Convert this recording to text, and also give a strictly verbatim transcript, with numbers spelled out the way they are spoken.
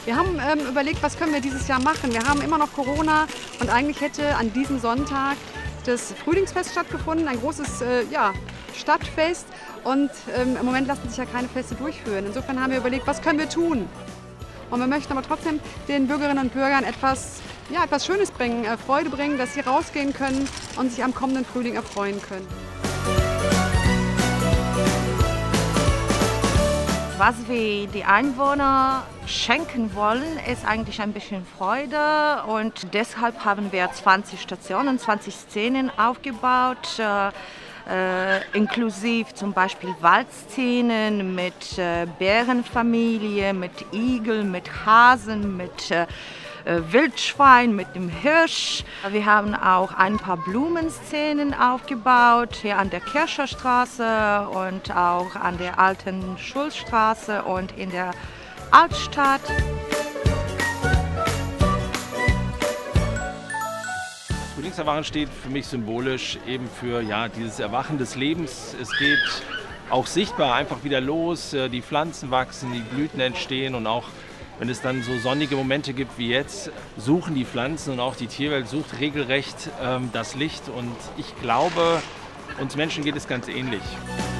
Wir haben ähm, überlegt, was können wir dieses Jahr machen. Wir haben immer noch Corona und eigentlich hätte an diesem Sonntag das Frühlingsfest stattgefunden, ein großes äh, ja, Stadtfest. Und ähm, im Moment lassen sich ja keine Feste durchführen. Insofern haben wir überlegt, was können wir tun? Und wir möchten aber trotzdem den Bürgerinnen und Bürgern etwas, ja, etwas Schönes bringen, äh, Freude bringen, dass sie rausgehen können und sich am kommenden Frühling erfreuen können. Was wir die Einwohner schenken wollen, ist eigentlich ein bisschen Freude, und deshalb haben wir zwanzig Stationen, zwanzig Szenen aufgebaut, äh, äh, inklusive zum Beispiel Waldszenen mit äh, Bärenfamilie, mit Igel, mit Hasen, mit äh, Wildschwein, mit dem Hirsch. Wir haben auch ein paar Blumenszenen aufgebaut, hier an der Kircherstraße und auch an der alten Schulstraße und in der Altstadt. Frühlingserwachen steht für mich symbolisch eben für ja, dieses Erwachen des Lebens. Es geht auch sichtbar einfach wieder los, die Pflanzen wachsen, die Blüten entstehen, und auch wenn es dann so sonnige Momente gibt wie jetzt, suchen die Pflanzen und auch die Tierwelt sucht regelrecht ähm, das Licht, und ich glaube, uns Menschen geht es ganz ähnlich.